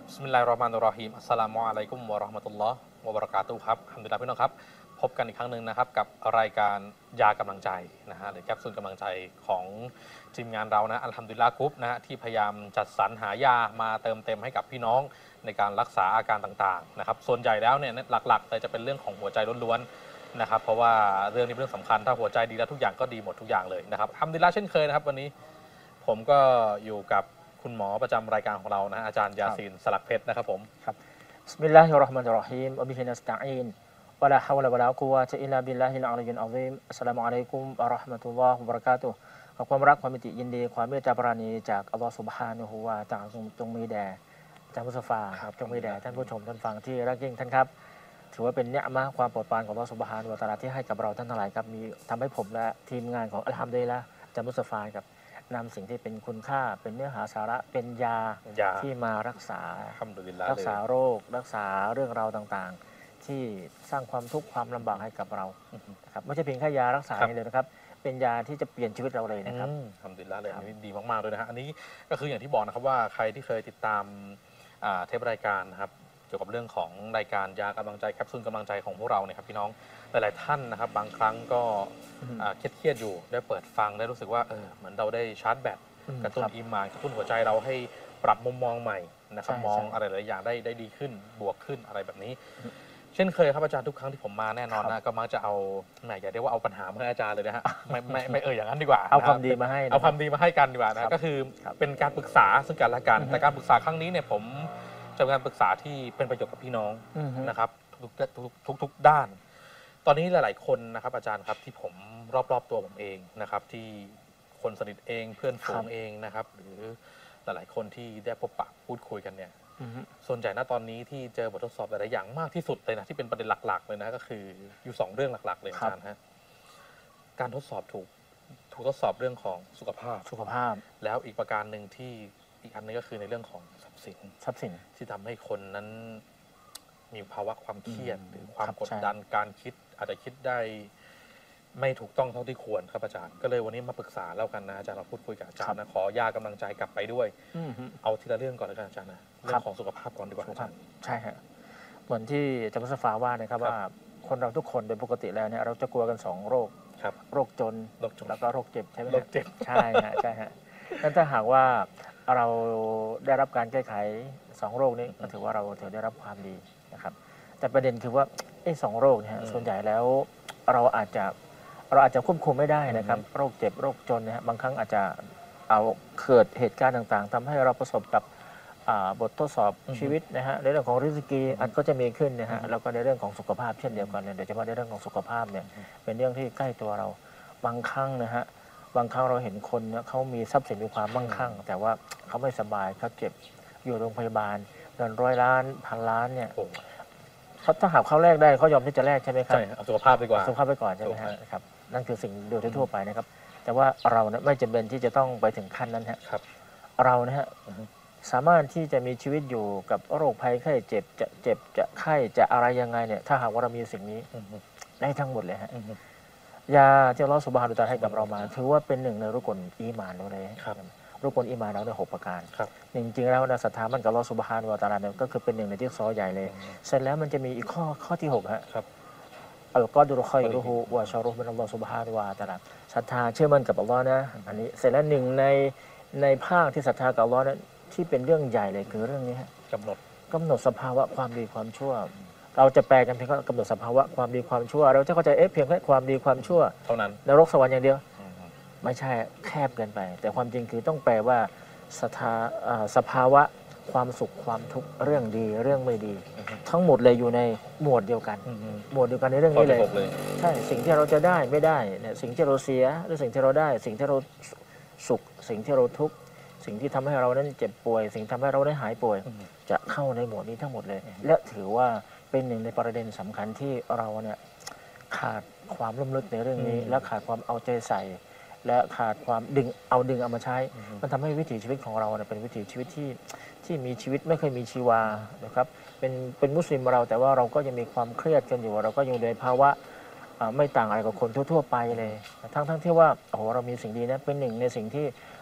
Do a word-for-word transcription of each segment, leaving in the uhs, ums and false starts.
บิสมิลลาฮิรเราะห์มานิรเราะฮีมอัสสลามุอะลัยกุมวะเราะห์มะตุลลอฮ์วะบะเราะกาตุฮ์ครับอัลฮัมดุลิลลาฮ์พี่น้องครับพบกันอีกครั้งหนึ่งนะครับกับรายการยากำลังใจนะฮะหรือแคปซูลกำลังใจของทีมงานเรานะอัลฮัมดุลิลลาฮ์กรุ๊ปนะฮะที่พยายามจัดสรรหายามาเติมเต็มให้กับพี่น้องในการรักษาอาการต่างๆนะครับส่วนใหญ่แล้วเนี่ยหลักๆเลยจะเป็นเรื่องของหัวใจล้วนๆนะครับเพราะว่าเรื่องนี้เป็นเรื่องสำคัญถ้าหัวใจดีแล้วทุกอย่างก็ดีหมดทุกอย่างเลยนะครับอัลฮัมดุลิลลาฮ์เช่นเคยนะครับวันนี้ผมก็อยู่กับคุณหมอประจำรายการของเรานะอาจารย์ยาซีนสลักเพชรนะครับผมครับบิสมิลลาฮิรเราะห์มานิรเราะฮีมวะบิฮินัสตะอีนวะลาฮาวละวะลากุวะตะอิลลาบิลลาฮิลอะลียิลอะซีมอัสสลามุอะลัยกุมวะเราะห์มะตุลลอฮ์วะบะเราะกาตุฮ์ขอความรักความมิตรยินดีความเมตตาปราณีจากอัลลอฮ์ซุบฮานะฮูวะตะอาลาจงมีแด่อาจารย์มุสตฟาครับจงมีแด่ท่านผู้ชมท่านฟังที่รักยิ่งท่านครับถือว่าเป็นเนือมะห์ความโปรดปรานของอัลลอฮ์ซุบฮานะฮูวะตะอาลาที่ให้กับเราท่านทั้งหลายครับมีทำให้ผมและทีมงานของอัลฮัมดุลิลละห์อาจารย์มุสตฟาครับนำสิ่งที่เป็นคุณค่าเป็นเนื้อหาสาระเป็นยาที่มารักษารักษาโรครักษาเรื่องราวต่างๆที่สร้างความทุกข์ความลำบากให้กับเราครับไม่ใช่เพียงแค่ยารักษาเลยนะครับเป็นยาที่จะเปลี่ยนชีวิตเราเลยนะครับทำดีแล้วเลยอันนี้ดีมากๆเลยนะฮะอันนี้ก็คืออย่างที่บอกนะครับว่าใครที่เคยติดตามเทปรายการนะครับเกี่ยวกับเรื่องของรายการยากำลังใจแคปซูลกำลังใจของพวกเราเนี่ยครับพี่น้องหลายๆท่านนะครับบางครั้งก็เครียดๆอยู่ได้เปิดฟังได้รู้สึกว่าเออเหมือนเราได้ชาร์จแบตกระตุ้นอีมานกระตุ้นหัวใจเราให้ปรับมุมมองใหม่นะครับมองอะไรหลายอย่างได้ได้ดีขึ้นบวกขึ้นอะไรแบบนี้เช่นเคยครับอาจารย์ทุกครั้งที่ผมมาแน่นอนนะก็มักจะเอาแหมอย่าเรียกว่าเอาปัญหามาให้อาจารย์เลยนะฮะไม่ไม่ไม่เอ่ยอย่างนั้นดีกว่าเอาความดีมาให้เอาความดีมาให้กันดีกว่านะก็คือเป็นการปรึกษาซึ่งกันและกันแต่การปรึกษาครั้งนี้เนี่ยผมจะเป็นการปรึกษาที่เป็นประโยชน์กับพี่น้องนะครับทุกทุกทุกด้านตอนนี้หลายๆคนนะครับอาจารย์ครับที่ผมรอบๆตัวผมเองนะครับที่คนสนิทเองเพื่อนฝูงเองนะครับหรือหลายๆคนที่ได้พบปะพูดคุยกันเนี่ยส่วนใหญ่ณตอนนี้ที่เจอบททดสอบหลายๆอย่างมากที่สุดเลยนะที่เป็นประเด็นหลักๆเลยนะก็คืออยู่สองเรื่องหลักๆเลยอาจารย์ฮะการทดสอบถูกถูกทดสอบเรื่องของสุขภาพสุขภาพแล้วอีกประการหนึ่งที่อีกอันนึงก็คือในเรื่องของทรัพย์สินทรัพย์สินที่ทำให้คนนั้นมีภาวะความเครียดหรือความกดดันการคิดอาจจะคิดได้ไม่ถูกต้องเท่าที่ควรครับอาจารย์ก็เลยวันนี้มาปรึกษาแล้วกันนะอาจารย์มาพูดคุยกับอาจารย์นะขอยากำลังใจกลับไปด้วยเอาทีละเรื่องก่อนเลยกันอาจารย์นะเรื่องของสุขภาพก่อนดีกว่าอาจารย์ใช่ฮะเหมือนที่อาจารย์มุสตฟาว่านะครับว่าคนเราทุกคนโดยปกติแล้วเนี่ยเราจะกลัวกันสองโรคโรคจนแล้วก็โรคเจ็บใช่ไหมโรคเจ็บใช่ฮะใช่ฮะนั่นถ้าหากว่าเราได้รับการแก้ไขสองโรคนี้ก็ถือว่าเราถือได้รับความดีนะครับแต่ประเด็นคือว่าไอ้สองโรคเนี่ยส่วนใหญ่แล้วเราอาจจะเราอาจจะควบคุมไม่ได้นะครับโรคเจ็บโรคจนนะฮะบางครั้งอาจจะเอาเกิดเหตุการณ์ต่างๆทำให้เราประสบกับบททดสอบชีวิตนะฮะในเรื่องของริสกีอันก็จะมีขึ้นนะฮะแล้วก็ในเรื่องของสุขภาพเช่นเดียวกันโดยเฉพาะในเรื่องของสุขภาพเนี่ยเป็นเรื่องที่ใกล้ตัวเราบางครั้งนะฮะบางครั้งเราเห็นคนเนี่ยเขามีทรัพย์สินมีความมั่งคั่งแต่ว่าเขาไม่สบายเขาเจ็บอยู่โรงพยาบาลเงินร้อยล้านพันล้านเนี่ยเขาถ้าหากเขาแลกได้เขายอมที่จะแลกใช่ไหมครับใช่เอาสุขภาพไปก่อนสุขภาพไปก่อนใช่ไหมครับนั่นคือสิ่งโดยทั่วไปนะครับแต่ว่าเราเนี่ยไม่จำเป็นที่จะต้องไปถึงขั้นนั้นครับเราเนี่ยฮะสามารถที่จะมีชีวิตอยู่กับโรคภัยไข้เจ็บจะเจ็บจะไข้จะอะไรยังไงเนี่ยถ้าหากว่าเรามีสิ่งนี้ได้ทั้งหมดเลยฮะยาที่อัลเลาะห์ซุบฮานะฮูวะตะอาลาให้กับเรามาถือว่าเป็นหนึ่งในรุกลอีหม่านเราเลยรุกลอีหม่านเราในหกประการจริงๆแล้วนะศรัทธามันกับอัลเลาะห์ซุบฮานะฮูวะตะอาลาเนี่ยก็คือเป็นหนึ่งในจิ๊กซอว์ใหญ่เลยเสร็จแล้วมันจะมีอีกข้อข้อที่หกฮะอัลกอดุรค็อยรุฮูวะชะรุฮ์มินัลลอฮ์ซุบฮานะฮูวะตะอาลาศรัทธาเชื่อมั่นกับอัลเลาะห์นะอันนี้เสร็จแล้วหนึ่งในในภาคที่ศรัทธากับอัลเลาะห์นั้นที่เป็นเรื่องใหญ่เลยคือเรื่องนี้ฮะกำหนดกำหนดสภาวะความดีความชั่วเราจะแปลกันเพียงแค่กำหนดสภาวะความดีความชั่วเราจะเข้าใจเอ๊ะเพียงแค่ความดีความชั่วเท่านั้นนรกสวรรค์อย่างเดียวไม่ใช่แคบเกินไปแต่ความจริงคือต้องแปลว่าสถาสภาวะความสุขความทุกข์เรื่องดีเรื่องไม่ดีทั้งหมดเลยอยู่ในหมวดเดียวกันหมวดเดียวกันในเรื่องนี้เลยใช่สิ่งที่เราจะได้ไม่ได้เนี่ยสิ่งที่เราเสียหรือสิ่งที่เราได้สิ่งที่เราสุขสิ่งที่เราทุกข์สิ่งที่ทำให้เรานั้นเจ็บป่วยสิ่งทำให้เราได้หายป่วยจะเข้าในหมวดนี้ทั้งหมดเลยและถือว่าเป็นหนึ่งในประเด็นสำคัญที่เราเนี่ยขาดความลุ่มลึกในเรื่องนี้และขาดความเอาใจใส่และขาดความดึงเอาดึงเอามาใช้มันทำให้วิถีชีวิตของเราเนี่ยเป็นวิถีชีวิตที่ที่มีชีวิตไม่เคยมีชีวานะครับเป็นเป็นมุสลิมเราแต่ว่าเราก็ยังมีความเครียดกันอยู่เราก็อยู่ในภาวะไม่ต่างอะไรกับคนทั่วๆไปเลยทั้งทั้งที่ว่าโอ้โหเรามีสิ่งดีนะเป็นหนึ่งในสิ่งที่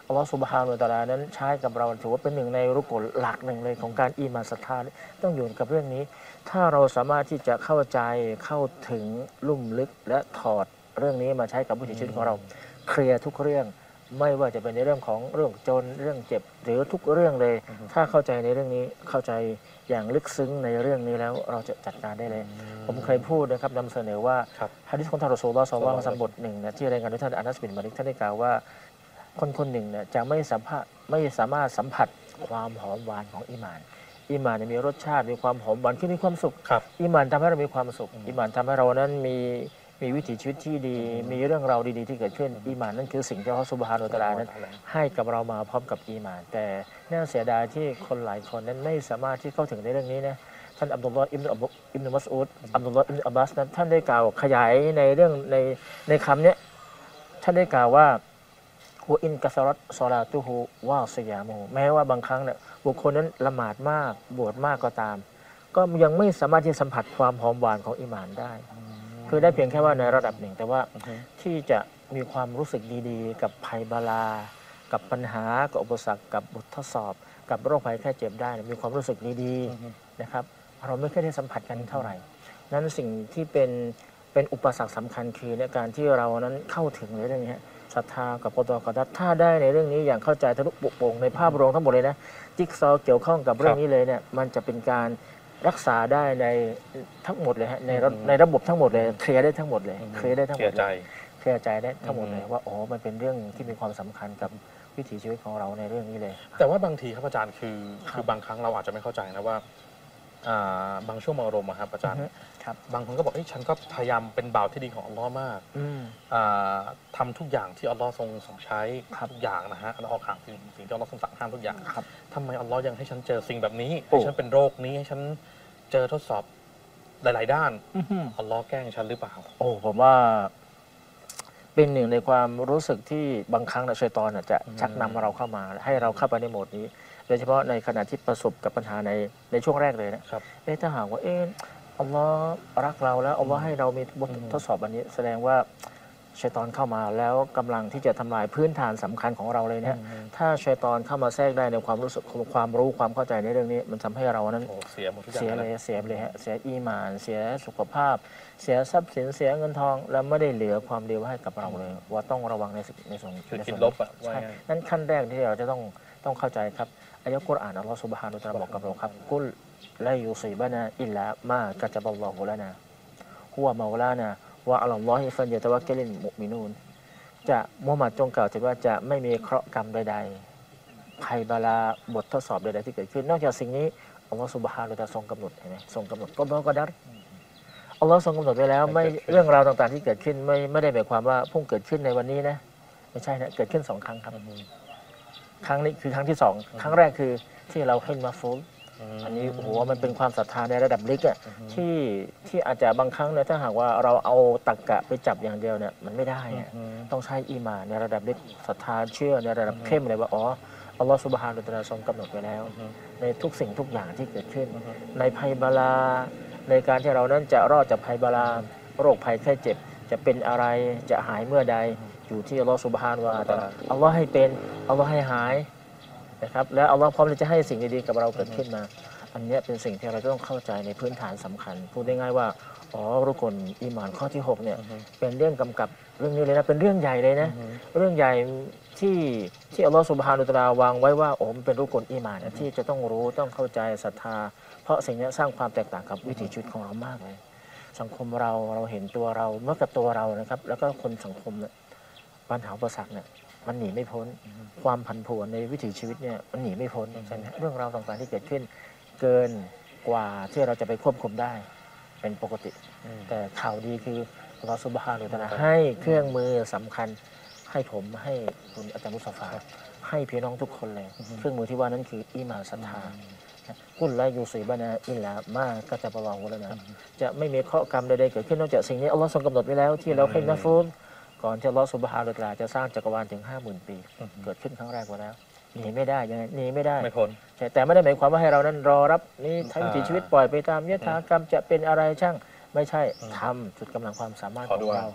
อัลลอฮฺซุบฮานะฮูวะตะอาลานั้นใช้กับเราถือว่าเป็นหนึ่งในรุกลหลักหนึ่งเลยของการอีหม่านศรัทธาต้องอยู่กับเรื่องนี้ ถ้าเราสามารถที่จะเข้าใจเข้าถึงลุ่มลึกและถอดเรื่องนี้มาใช้กับวิถีชีวิตของเราเคลียร์ทุกเรื่องไม่ว่าจะเป็นในเรื่องของเรื่องจนเรื่องเจ็บหรือทุกเรื่องเลย ถ้าเข้าใจในเรื่องนี้เข้าใจอย่างลึกซึ้งในเรื่องนี้แล้วเราจะจัดการได้เลย ผมเคยพูดนะครับนำเสนอว่าฮะดีษของท่านรอซูลุลลอฮ์ ศ็อลลัลลอฮุอะลัยฮิวะซัลลัมบทหนึ่งนะที่รายงานโดยท่านอานัสบินมาลิกท่านได้กล่าวว่าคนคนหนึ่งเนี่ยจะไม่สัมผัสไม่สามารถสัมผัสความหอมหวานของอีหม่านอีหม่านเนี่ยมีรสชาติมีความหอมหวานคือมีความสุขอีหม่านทำให้เรามีความสุขอีหม่านทำให้เรานั้นมีมีวิถีชีวิตที่ดี มีเรื่องราวดีๆที่เกิดขึ้นอีหม่านนั่นคือสิ่งที่อัลเลาะห์ซุบฮานะฮูวะตะอาลานั้นให้กับเรามาพร้อมกับอีหม่านแต่น่าเสียดายที่คนหลายคนนั้นไม่สามารถที่เข้าถึงในเรื่องนี้นะท่านอับดุลลอฮ์อิบนุอิบนุมัสอูดอับดุลลอฮ์อิบนุอับบาสนั้นท่านได้กล่าวขยายในเรื่องในในคำนี้ท่านได้กล่าวว่าหัวอินกัสรัตซอลาตุฮูวาซิยามูแม้ว่าบางครั้งเนี่ยบุคคลนั้นละหมาดมากบวชมากก็ตามก็ยังไม่สามารถที่สัมผัสความหอมหวานของอีหม่านได้คือได้เพียงแค่ว่าในระดับหนึ่งแต่ว่าที่จะมีความรู้สึกดีๆกับภัยบาลากับปัญหากับอุปสรรคกับบททดสอบกับโรคภัยแค่เจ็บได้มีความรู้สึกดีๆนะครับเราไม่เคยได้สัมผัสกันเท่าไหร่นั้นสิ่งที่เป็นเป็นอุปสรรคสำคัญคือในการที่เรานั้นเข้าถึงในเรื่องนี้ศรัทธากับกอฎอกอดัรถ้าได้ในเรื่องนี้อย่างเข้าใจทะลุปุโป่งในภาพรวมทั้งหมดเลยนะจิ๊กซอว์เกี่ยวข้องกับเรื่องนี้เลยเนี่ยมันจะเป็นการรักษาได้ในทั้งหมดเลยฮะในในระบบทั้งหมดเลยเคลียร์ได้ทั้งหมดเลยเคลียร์ได้ทั้งหมดเลยเคลียร์ใจได้ทั้งหมดเลยว่าอ๋อมันเป็นเรื่องที่มีความสำคัญกับวิถีชีวิตของเราในเรื่องนี้เลยแต่ว่าบางทีครับอาจารย์คือคือบางครั้งเราอาจจะไม่เข้าใจนะว่าบางช่วงบางอารมณ์ครับอาจารย์บางคนก็บอกเอ้ยฉันก็พยายามเป็นบ่าวที่ดีของอัลลอฮ์มากทำทุกอย่างที่อัลลอฮ์ทรงทรงใช้ทุกอย่างนะฮะแล้วออกห่างสิ่งสิ่งที่อัลลอฮ์ทรงสั่งห้ามทุกอย่างทำไมอัลลอฮ์ยังให้ฉันเจอสิ่งแบบนี้ให้ฉันเป็นโรคนี้ให้ฉันเจอทดสอบหลายๆด้านอัลลอฮ์แกล้งฉันหรือเปล่าโอ้ผมว่าเป็นหนึ่งในความรู้สึกที่บางครั้งนะชัยฏอนจะชักนำเราเข้ามาให้เราเข้าไปในโหมดนี้โดยเฉพาะในขณะที่ประสบกับปัญหาในในช่วงแรกเลยนะครับเอ๊ะถ้าหากว่าเอ๊ะอัลลอฮ์รักเราแล้วอัลลอฮ์ให้เรามีบททดสอบอันนี้แสดงว่าชัยฏอนเข้ามาแล้วกำลังที่จะทำลายพื้นฐานสำคัญของเราเลยเนี่ยถ้าชัยฏอนเข้ามาแทรกได้ในความรู้สึกความรู้ความเข้าใจในเรื่องนี้มันทำให้เรานั้นเสียหมดทุกอย่างเสียเลยเสียเลยฮะเสียอีหม่านเสียสุขภาพเสียทรัพย์สินเสียเงินทองแล้วไม่ได้เหลือความดีไว้ให้กับเราเลยว่าต้องระวังในในส่วนในส่วนลบอ่ะใช่นั่นขั้นแรกที่เราจะต้องต้องเข้าใจครับอายะห์กุรอานอัลลอฮฺซุบฮานะฮูวะตะอาลาบอกกับเราครับกุลลายุซีบะนาอิลลามากะตะบัลลอฮุลานาฮุวะเมาลานะวะอะลัลลอฮิฟัลยะตะวักกะลิลมุมินูนจะมุฮัมมัดจงกล่าวถึงว่าจะไม่มีเคราะห์กรรมใดๆภัยบาลาบททดสอบใดๆที่เกิดขึ้นนอกจากสิ่งนี้อัลลอฮฺซุบฮานะฮูวะตะอาลาทรงกำหนดเห็นไหมทรงกำหนดก็บอกก็ดัรอัลลอฮฺทรงกำหนดไว้แล้วไม่เรื่องราวต่างๆที่เกิดขึ้นไม่ไม่ได้หมายความว่าพุ่งเกิดขึ้นในวันนี้นะไม่ใช่นะเกิดขึ้นสองครั้งครับครั้งนี้คือครั้งที่สองครั้งแรกคือที่เราขึ้นมาฟูลอันนี้โอ้โหมันเป็นความศรัทธาในระดับลึกอ่ะที่ที่อาจจะบางครั้งเนี่ยถ้าหากว่าเราเอาตรรกะไปจับอย่างเดียวเนี่ยมันไม่ได้ต้องใช้อีหม่านในระดับลึกศรัทธาเชื่อในระดับเข้มเลยว่าอ๋ออัลลอฮฺซุบฮานะฮูวะตะอาลาทรงกำหนดไว้แล้วในทุกสิ่งทุกอย่างที่เกิดขึ้นในภัยบาลาในการที่เรานั้นจะรอดจากภัยบาลาโรคภัยแค่เจ็บจะเป็นอะไรจะหายเมื่อใดอยู่ที่อัลลอฮฺซุบฮานะฮูวะตะอาลาอัลลอฮฺให้เป็นอัลลอฮฺให้หายนะครับและอัลลอฮฺพร้อมที่จะให้สิ่งดีๆกับเราเกิดขึ้นมาอันนี้เป็นสิ่งที่เราต้องเข้าใจในพื้นฐานสำคัญพูดได้ง่ายว่าอ๋อรุกลอีหม่านข้อที่หกเนี่ยเป็นเรื่องกำกับเรื่องนี้เลยนะเป็นเรื่องใหญ่เลยนะเรื่องใหญ่ที่ที่อัลลอฮฺซุบฮานะฮูวะตะอาลาวางไว้ว่าโอ้มันเป็นรุกลอีหม่านที่จะต้องรู้ต้องเข้าใจศรัทธาเพราะสิ่งนี้สร้างความแตกต่างกับวิถีชีวิตของเรามากเลยสังคมเราเราเห็นตัวเราเมื่อกับตัวเรานะครับแล้วก็คนสังคมเนี่ยปัญหาอุปสรรคเนี่ยมันหนีไม่พ้นความผันผวนในวิถีชีวิตเนี่ยมันหนีไม่พ้นใช่ไหมเรื่องราวต่างๆที่เกิดขึ้นเกินกว่าที่เราจะไปควบคุมได้เป็นปกติแต่ข่าวดีคืออัลลอฮฺซุบฮานะฮูวะตะอาลาให้เครื่องมือสำคัญให้ผมให้คุณอาจารย์มุสตฟาให้พี่น้องทุกคนเลยเครื่องมือที่ว่านั้นคืออีหม่านศรัทธากุลลายูซีบะนาอิลลามากะตะบัลลอฮุลานาจะไม่มีเคราะห์กรรมใดๆเกิดขึ้นนอกจากสิ่งนี้อัลลอฮฺทรงกำหนดไว้แล้วที่เราให้นะฟูลก่อนที่อัลลอฮฺซุบฮานะฮูวะตะอาลาจะสร้างจักรวาลถึงห้าหมื่นปีเกิดขึ้นครั้งแรกมาแล้วหนีไม่ได้ยังไงหนีไม่ได้ไม่พ้นแต่ไม่ได้หมายความว่าให้เรานั้นรอรับนี่ทั้งวิถีชีวิตปล่อยไปตามยถากรรมจะเป็นอะไรช่างไม่ใช่ทำจุดกำลังความสามารถของเรา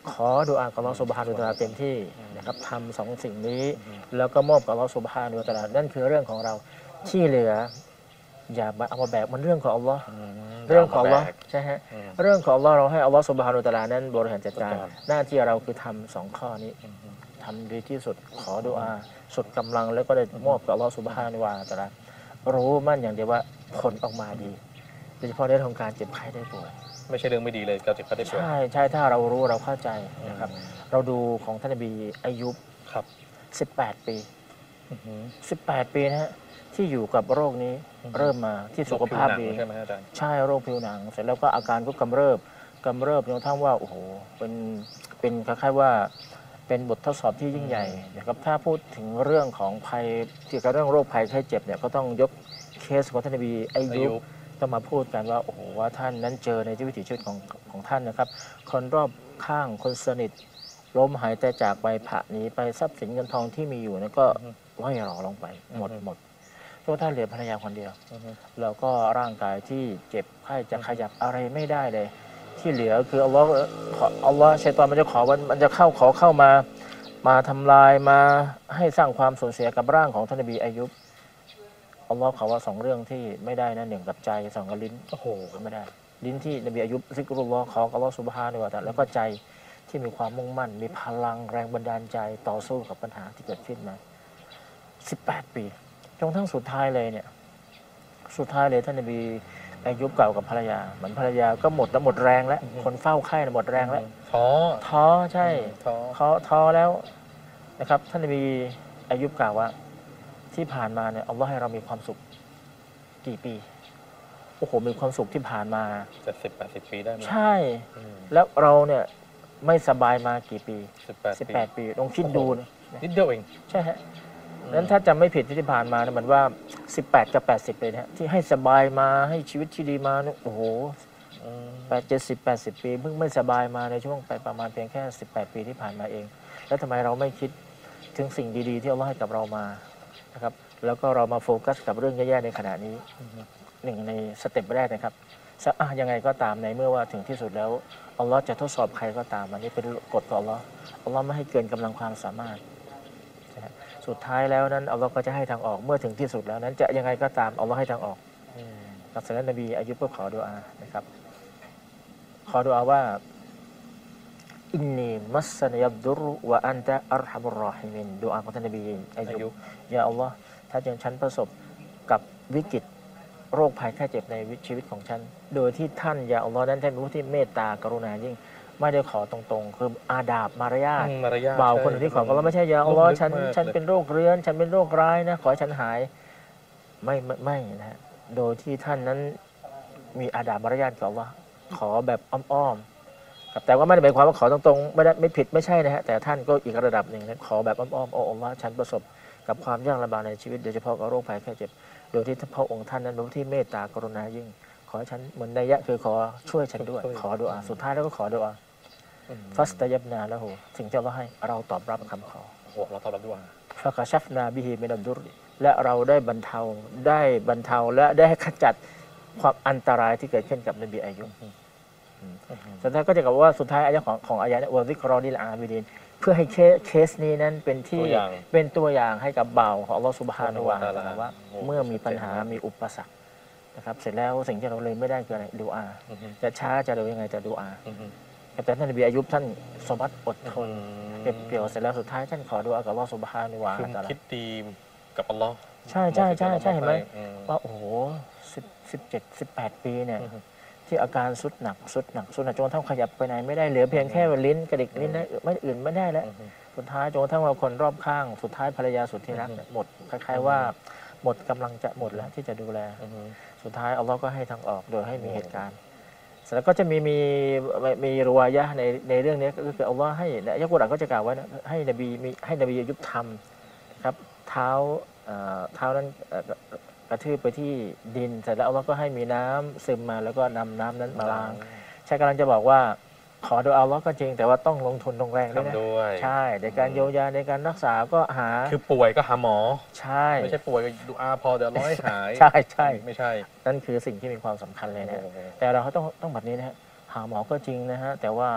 ขอดุอากับอัลลอฮฺซุบฮานะฮูวะตะอาลาเต็มที่นะครับทำสองสิ่งนี้แล้วก็มอบกับอัลลอฮฺซุบฮานะฮูวะตะอาลานั่นคือเรื่องของเราที่เหลืออย่ามาเอามาแบกมันเรื่องของอัลลอฮ์เรื่องของอัลลอฮ์ใช่ฮะเรื่องของอัลลอฮ์เราให้อัลลอฮฺซุบฮานะฮูวะตะอาลานั้นบริหารจัดการหน้าที่เราคือทำสองข้อนี้ทำดีที่สุดขอดุอาสุดกำลังแล้วก็ได้มอบกับอัลลอฮฺซุบฮานะฮูวะตะอาลารู้มั่นอย่างเดียวว่าผลออกมาดีโดยเฉพาะในเรื่องของการเจ็บไข้ได้ป่วยไม่ใช่เรื่องไม่ดีเลยการเจ็บไข้ได้ป่วยใช่ใช่ถ้าเรารู้เราเข้าใจนะครับเราดูของท่านนบีอายุบครับสิบแปดปีสิบแปดปีนะฮะที่อยู่กับโรคนี้เริ่มมาที่สุขภาพดีใช่ไหมอาจารย์ใช่โรคผิวหนังเสร็จแล้วก็อาการก็กำเริบกำเริบจนกระทั่งว่าโอ้โหเป็นเป็นคล้ายๆว่าเป็นบททดสอบที่ยิ่งใหญ่นะครับถ้าพูดถึงเรื่องของภัยเกี่ยวกับเรื่องโรคภัยไข้เจ็บเนี่ยก็ต้องยกเคสของท่านนบีอายุบต้องมาพูดกันว่าโอ้โหว่าท่านนั้นเจอในชีวิตชีวิตของของท่านนะครับคนรอบข้างคนสนิทล้มหายใจจากไปผะหนีไปทรัพย์สินเงินทองที่มีอยู่นั่นก็ล่อยหล่อลงไปหมดหมดเพราะท่านเหลือภรรยาคนเดียวแล้วก็ร่างกายที่เจ็บไข้จะขยับอะไรไม่ได้เลยที่เหลือคืออัลลอฮ์อัลลอฮ์ชัยฏอนมันจะขอมันจะเข้าขอเข้ามามาทำลายมาให้สร้างความสูญเสียกับร่างของท่านนบีอายุบอัลลอฮ์ขอว่าสองเรื่องที่ไม่ได้นะหนึ่งกับใจสองกับลิ้นโอ้โหไม่ได้ลิ้นที่นบีอายุบซิกรุลลอฮ์ขออัลลอฮ์ซุบฮานะฮูวะตะอาลาแล้วก็ใจที่มีความมุ่งมั่นมีพลังแรงบันดาลใจต่อสู้กับปัญหาที่เกิดขึ้นมาสิบแปดปีจนทั้งสุดท้ายเลยเนี่ยสุดท้ายเลยท่านนบีอายุบเก่ากับภรรยาเหมือนภรรยาก็หมดแล้วหมดแรงแล้วคนเฝ้าไข้หมดแรงแล้วท้อท้อใช่ท้อท้อแล้วนะครับท่านนบีอายุบกล่าวว่าที่ผ่านมาเนี่ยอัลลอฮ์ให้เรามีความสุขกี่ปีโอ้โหมีความสุขที่ผ่านมาเจ็ดสิบแปดสิบปีได้ไหมใช่แล้วเราเนี่ยไม่สบายมากี่ปีสิบแปดสิบแปดปีลองคิดดูนะนิดเดียวเองใช่ฮะนั้นถ้าจำไม่ผิดที่ผ่านมาเนี่ยเหมือนว่าสิบแปดกับแปดสิบเลยนะที่ให้สบายมาให้ชีวิตที่ดีมาเนี่ยโอ้โหแปดเจ็ดสิบแปดสิบปีเพิ่งไม่สบายมาในช่วงไปประมาณเพียงแค่สิบแปดปีที่ผ่านมาเองแล้วทำไมเราไม่คิดถึงสิ่งดีๆที่อัลลอฮ์ให้กับเรามานะครับแล้วก็เรามาโฟกัสกับเรื่องแย่ๆในขณะนี้หนึ่งในสเต็ปแรกนะครับอ่ะยังไงก็ตามในเมื่อว่าถึงที่สุดแล้วอัลลอฮ์จะทดสอบใครก็ตามอันนี้เป็นกฎของอัลลอฮ์อัลลอฮ์ไม่ให้เกินกำลังความสามารถสุดท้ายแล้วนั้นอัลลอฮ์ก็จะให้ทางออกเมื่อถึงที่สุดแล้วนั้นจะยังไงก็ตามอัลลอฮ์ให้ทางออกศาสนานบีอายุก็ขอดุอานะครับขอดุอาว่าอินนีมัสซันยับดุรวะอันตะอัรฮัมุรรอฮิมินดุอาของท่านนบีอายุยาอัลลอฮ์ถ้าจงฉันประสบกับวิกฤตโรคภัยแค่เจ็บในชีวิตของฉันโดยที่ท่านยาอัลลอฮ์นั้นท่านเป็นผู้ที่เมตตากรุณายิ่งไม่ได้ขอตรงๆคืออาดาบมารยาทบ่าวคนที่ขอก็ไม่ใช่ยาอัลลอฮ์ฉันฉันเป็นโรคเรื้อนฉันเป็นโรคร้ายนะขอให้ฉันหายไม่ไม่ไม่นะโดยที่ท่านนั้นมีอาดาบมารยาทกับอัลลอฮ์ขอแบบอ้อมๆแต่ว่าไม่ได้หมายความว่าขอตรงๆไม่ได้ไม่ผิดไม่ใช่นะฮะแต่ท่านก็อีกระดับหนึ่งนะขอแบบอ้อมๆโอ้อัลลอฮ์ฉันประสบกับความยากลำบากในชีวิตโดยเฉพาะกับโรคภัยแค่เจ็บโดยที่พระองค์ท่านนั้นเป็นผู้ที่เมตตากรุณายิ่งขอให้ฉันเหมือนนัยยะคือขอช่วยฉันด้วยขอดุอาสุดท้ายแล้วก็ขอดุอาฟัสตะยับนาแล้วโหสิ่งที่เราให้เราตอบรับคำขอโอ้เราตอบรับด้วยฟะกะชัฟนาบิฮิมินัดดุรและเราได้บรรเทาได้บรรเทาและได้ขจัดความอันตรายที่เกิดขึ้นกับนบีอายุสุดท้ายก็จะกล่าวว่าสุดท้ายอายะของของอายะวะซิกรอลิลอาบิดินเพื่อให้เคสนี้นั้นเป็นที่เป็นตัวอย่างให้กับบ่าวของอัลลอฮฺซุบฮานะฮูวะตะอาลาว่าเมื่อมีปัญหามีอุปสรรคนะครับเสร็จแล้วสิ่งที่เราเลยไม่ได้คืออะไรดุอาจะช้าจะเร็วยังไงจะดุอาแต่ท่านนบีอายุบท่านสมบัติอดทนเก็บเกี่ยวเสร็จแล้วสุดท้ายท่านขอดุอากับอัลลอฮฺซุบฮานะฮูวะตะอาลาคิดดีกับอัลลอฮ์ใช่ใช่ใช่ใช่เห็นไหมว่าโอ้โหสิบสิบเจ็ดสิบแปดปีเนี่ยที่อาการสุดหนักสุดหนักสุดหนักจนทั้งขยับไปไหนไม่ได้เหลือเพียงแค่ลิ้นกระดิกลิ้นได้ไม่อื่นไม่ได้แล้วสุดท้ายจนทั้งว่าคนรอบข้างสุดท้ายภรรยาสุดที่รักหมดคล้ายๆว่าหมดกำลังจะหมดแล้วที่จะดูแลสุดท้ายอัลลอฮ์ก็ให้ทางออกโดยให้มีเหตุการณ์เสร็จแล้วก็จะมีมีมีรวายะในในเรื่องนี้ก็คืออัลลอฮ์ให้ในอัลกุรอานก็จะกล่าวไว้ให้นบีมีให้นบีอายุบทำครับเท้าเท้านั้นกระทืบไปที่ดินเสร็จแล้วอัลลอฮ์ก็ให้มีน้ำซึมมาแล้วก็นำน้ำนั้นมาล้างใช่กำลังจะบอกว่าขอดูอัลลอฮ์ก็จริงแต่ว่าต้องลงทุนลงแรงด้วยนะใช่ในการเยียวยาในการรักษาก็หาคือป่วยก็หาหมอใช่ไม่ใช่ป่วยก็ดูอาพอเดี๋ยวร้อยหายใช่ใช่ไม่ใช่นั่นคือสิ่งที่มีความสำคัญเลยนะแต่เราต้องต้องแบบนี้นะฮะหาหมอก็จริงนะฮะแต่ว่า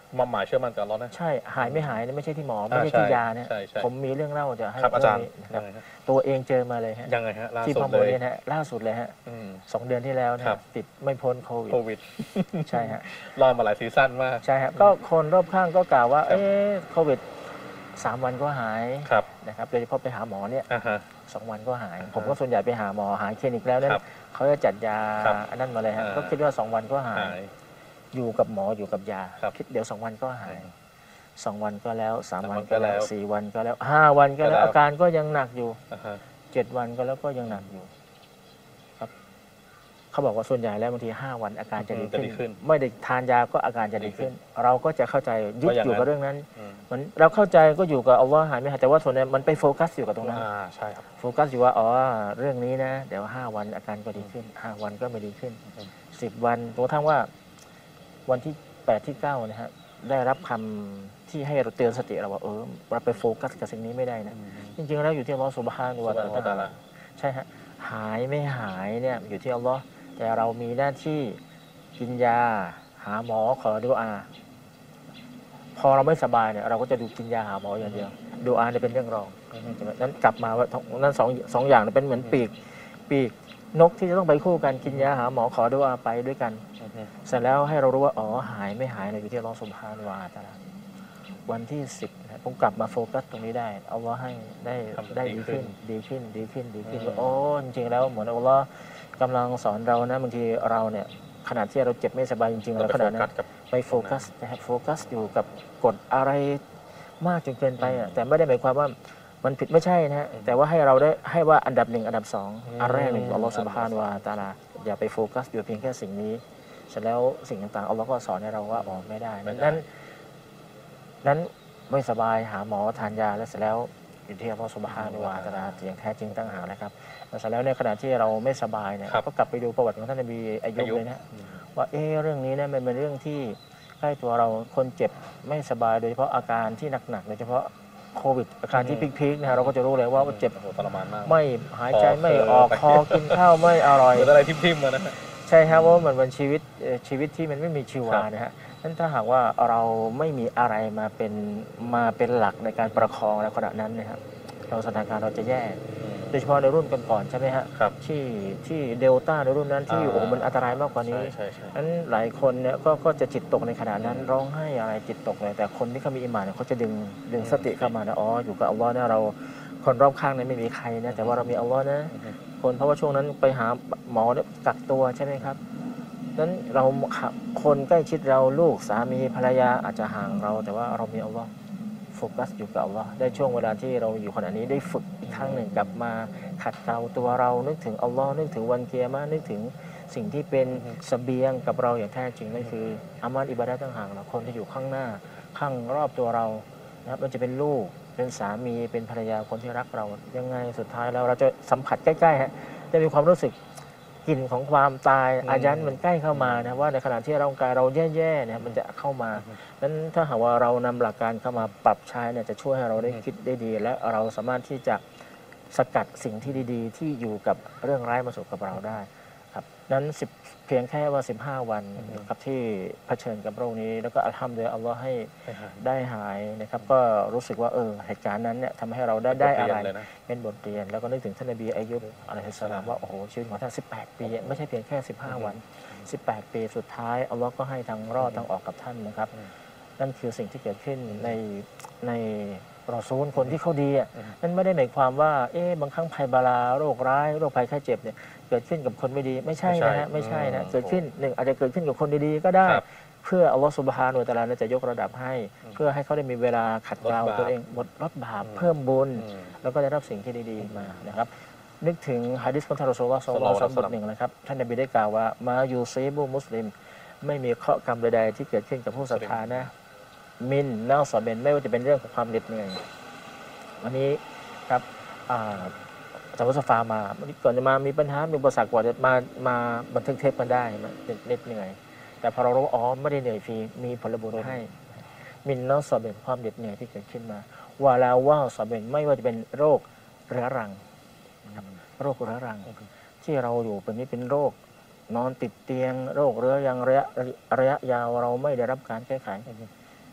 มาหมายเชื่อมั่นกับเรานะใช่หายไม่หายเนี่ยไม่ใช่ที่หมอไม่อ่าใช่ที่ใช่ยาเนี่ยใช่ใช่ผมมีเรื่องเล่าจะให้ครับอาจารย์เงนี้นะครับยังไงฮะตัวเองเจอมาเลยฮะยังไงฮะล่าที่สุพดม่าเลยเนี่ยนะฮะล่าสุดเลยฮะอืมสองเดือนที่แล้วนะครับ ติดไม่พ้นโควิดโควิดใช่ฮะรอมาหลายซีซั่นมากใช่ฮะก็คนรอบข้างก็กล่าวว่าครับเอ๊ะโควิดสามวันก็หายครับนะครับโดยเฉพาะไปหาหมอเนี่ยอ่าฮะสองวันก็หายอ่าฮะผมก็ส่วนใหญ่ไปหาหมอหาคลินิกแล้วเนี่ยครับเขาจะจัดยาครับอันนั้นมาเลยฮะอ่าก็คิดว่าสองวันก็หายหายอยู่กับหมออยู่กับยาครับคิดเดี๋ยวสองวันก็หายอืมสองวันก็แล้วสามสามวัวันนก็ก็แล้แล้ววสี่วันก็แล้วห้าวันก็แล้วก็แล้วอาการก็ยังหนักอยู่อ่าฮะเจ็ดวันก็แล้วก็ยังหนักอยู่ครับเขาบอกว่าส่วนใหญ่แล้วบางทีห้าวันอาการจะดีจะดีขึ้ขึ้นน ไม่ได้ทานยาก็อาการจะดีขึ้น เราก็จะเข้าใจยึดว่าอย่างอยู่กับนั้นเรื่องนั้นอืมมันเราเข้าใจก็อยู่กับอัลลอฮ์หายไม่หายแต่ว่าส่วนใหญ่มันไปโฟกัสอยู่กับตรงนั้นอ่าใช่ครับโฟกัสอยู่ว่าอ๋อเรื่องนี้นะเดี๋ยวห้าวันอาการก็ดีขึ้นห้าวันก็ไม่ดีขึ้นอืมสิบวันจนกระทั่งว่าวันที่แปดที่เก้านะฮะได้รับคำที่ให้เราเตือนสติเราว่าเออเราไปโฟกัสกับสิ่งนี้ไม่ได้นะ จริงๆแล้วอยู่ที่อัลลอฮ์ซุบฮานะฮูวะตะซุบฮานะฮูวะตะอาอาลาลาใช่ฮะหายไม่หายเนี่ยอยู่ที่อัลลอฮ์แต่เรามีหน้าที่กินยาหาหมอขอดุอา พอเราไม่สบายเนี่ยเราก็จะดูกินยาหาหมออย่างเดียวดุอาเนี่ยเป็นเรื่องรองใช่ไหมนั้นกลับมาว่านั้นสองสองอย่างเนี่ยเป็นเหมือนปีกปีกนกที่จะต้องไปคู่กันกินยาหาหมอขอดุอาไปด้วยกันอือฮึเสร็จแล้วให้เรารู้ว่าอ๋อหายไม่หายเนี่ยอยู่ที่อัลลอฮ์ซุบฮานะฮูวะตะอาลาวันที่สิบนะผมกลับมาโฟกัสตรงนี้ได้อัลลอฮ์ให้ได้ทำได้ดีดีขึ้ขึ้นนดีขึ้นดีขึ้นดีขึ้นอืมว่าโอ้จริงๆแล้วเหมือนอัลลอฮ์กำลังสอนเรานะบางทีเราเนี่ยขณะที่เราเจ็บไม่สบายจริงๆเราแล้วไปขโฟณะนั้กัสนกับไปโฟกัสนะครับโฟกัสอยู่กับกฎอะไรมากจนเกินไปอ่ะแต่ไม่ได้หมายความว่ามันผิดไม่ใช่นะฮะแต่ว่าให้เราได้ให้ว่าอันดับหนึ่งอันดับสองอืมอันแรกหนึ่งอัลลอฮ์อัสุนบดับฮานะฮูวะตะอาลาอย่าไปโฟกัสอยู่เพียงแค่สิ่งนี้เสร็จแล้วสิ่งต่างๆอัลลอฮ์ก็สอนให้เราว่าอ๋อไม่ได้ไม่ได้นั้นนั้นไม่สบายหาหมอทานยาแล้วเสร็จแล้วอยู่ที่อัลลอฮ์สุบฮานะฮูวะตะอาลาอย่างแท้จริงตั้งหากนะครับแล้วเสร็จแล้วในขณะที่เราไม่สบายเนี่ยครับก็กลับไปดูประวัติของท่านนบีอายุบอายุเลยนะ ว่าเอ๊ะเรื่องนี้เนี่ยมันเป็นเรื่องที่ใกล้ตัวเราคนเจ็บไม่สบายโดยเฉพาะอาการที่หนักๆโดยเฉพาะโควิดอาการที่อืมพีคๆนะฮะเราก็จะรู้เลยว่าเจ็บโอ้โหทรมานมากไม่หายใจคอไม่เคอออกไปคอกินข้าวไม่อร่อยเหมือนอะไรทิ่มๆมานะฮะใช่ครับว่ามันเป็นชีวิตเอ่อชีวิตที่มันไม่มีชีวาครับนะฮะนั้นถ้าหากว่าเราไม่มีอะไรมาเป็นมาเป็นหลักในการประคองในขณะนั้นเนะครับเราสถานการณ์เราจะแย่อืมโดยเฉพาะในรุ่นก่อนๆใช่ไหมฮะครับที่ที่เดลต้าในรุ่นนั้นที่อ่าโอ้โหมันอันตรายมากกว่านี้ใช่ใช่ใช่นั้นหลายคนเนี่ยก็ก็จะจิตตกในขณะนั้นร้องไห้อะไรจิตตกเลยแต่คนที่เขามีอิหม่านเนี่ยเขาจะดึงดึงสติเข้ามานะอ๋ออยู่กับอัลลอฮ์นะเราคนรอบข้างเนี่ยไม่มีใครนะแต่ว่าเรามีอัลลอฮ์นะอือฮึคนเพราะว่าช่วงนั้นไปหาหมอเนี่ยกักตัวใช่ไหมครับนั้นเราคนใกล้ชิดเราลูกสามีภรรยาอาจจะห่างเรา แต่ว่าเรามีอัลลอฮ์โฟกัสอยู่กับอัลลอฮ์ได้ช่วงเวลาที่เราอยู่ขณะนี้ได้ฝึกอีกครั้งหนึ่งกลับมาขัดเกลาตัวเรานึกถึงอัลลอฮ์นึกถึงวันเกียร์มานึกถึงสิ่งที่เป็นอือฮึเสบียงกับเราอย่างแท้จริงนั่นคืออามัลอิบาดะห์ต่างหากเราคนที่อยู่ข้างหน้าข้างรอบตัวเรานะครับมันจะเป็นลูกเป็นสามีเป็นภรรยาคนที่รักเรายังไงสุดท้ายแล้วเราจะสัมผัสใกล้ๆฮะจะมีความรู้สึกกลิ่นของความตายอืมอายันมันใกล้เข้ามานะว่าในขณะที่ร่างกายเราแย่ๆเนี่ยมันจะเข้ามานั้นถ้าหากว่าเรานำหลักการเข้ามาปรับใช้เนี่ยจะช่วยให้เราได้คิดได้ดี และเราสามารถที่จะสกัดสิ่งที่ดีๆ ที่อยู่กับเรื่องร้ายมาสู่กับเราได้ครับนั้นสิบเพียงแค่ว่าสิบห้าวันครับที่เผชิญกับโรคนี้แล้วก็อัลฮัมดุลิลลาฮ์อัลลอฮ์ให้ให้หายได้หายนะครับก็รู้สึกว่าเออเหตุการณ์นั้นเนี่ยทำให้เราได้ได้อะไรบทเรียนเลยนะเป็นบทเรียนแล้วก็นึกถึงท่านนบีอายุบอะลัยฮิสสลามว่าโอ้โหชีวิตของท่านสิบแปดปีไม่ใช่เพียงแค่สิบห้าวันสิบแปดปีสุดท้ายอัลลอฮ์ก็ให้ทางรอดทางออกกับท่านนะครับอืมนั่นคือสิ่งที่เกิดขึ้นในในรอซูลคนที่เขาดีอ่ะอืมนั่นไม่ได้หมายความว่าเอ๊ะบางครั้งภัยบาราโรคร้ายโรคภัยไข้เจ็บเนี่ยเกิดขึ้นกับคนไม่ดีไม่ใช่นะฮะไม่ใช่นะเกิดขึ้นหนึ่งอาจจะเกิดขึ้นกับคนดีๆก็ได้ครับเพื่ออัลลอฮฺซุบฮานะฮูวะตะอาลาเนี่ยจะยกระดับให้ เพื่อให้เขาได้มีเวลาขัดเกลาลดบาปตัวเองลดลดบาปอืมเพิ่มบุญอืมแล้วก็ได้รับสิ่งที่ดีๆมานะครับนึกถึงฮะดิษของท่านรอซูลุลลอฮ์ศ็อลลัลลอฮุอะลัยฮิวะซัลลัมบทหนึ่งนะครับท่านนบีได้กล่าวว่ามายูซีบุมุสลิมไม่มีเคราะห์กรรมใดๆที่เกิดขึ้นกับผู้ศรัทธานะมินเน่าสอเบนไม่ว่าจะเป็นเรื่องของความเหน็ดเหนื่อยวันนี้ครับอ่าอาจารย์วัสฟามาวันนี้ก่อนจะมามีปัญหามีอุปสรรคกว่าจะมามาบันทึกเทปกันได้มันเหน็ดเหนื่อย แต่พอเรารู้ว่าอ๋อไม่ได้เหนื่อยฟรีมีผลบุญให้มินเน่าสอเบนความเหน็ดเหนื่อยที่เกิดขึ้นมาวาลาว่าสอเบนไม่ว่าจะเป็นโรคเรื้อรังนะครับโรคเรื้อรัง ที่เราอยู่เป็นนี้เป็นโรคนอนติดเตียงโรคเรื้อรังระยะระยะยาวเราไม่ได้รับการแก้ไข